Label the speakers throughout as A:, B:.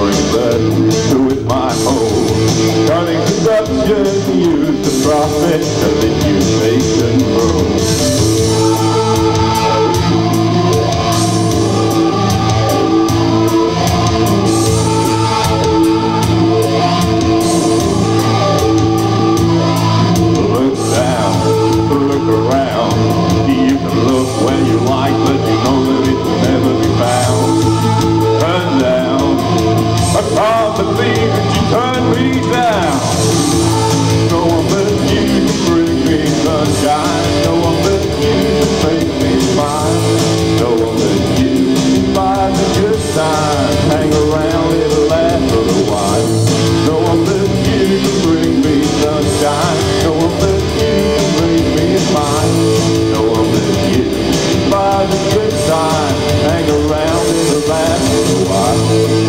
A: pouring blood with my hole. Turning corruption, use the profit of the make control. Look down, look around. You can look when you like, but you know that it will never be found. Turn down, I can't believe that you turned me down. No one but you can bring me sunshine. No one but you can make me smile. No one but you can buy the good time. Hang around, it'll last for a while. No one but you can bring me sunshine. No one but you can bring me smile. No one but you can buy the good time. Hang around, it'll last for a while.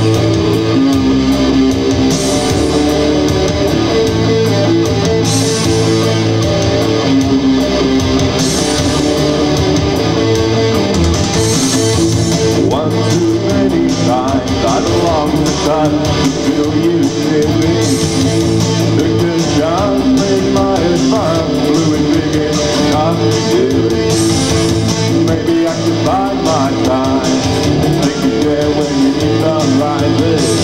A: I feel you near me. Victor John made my advice blue and big and confident. Maybe I could bide my time. Take you there when you need sunrises.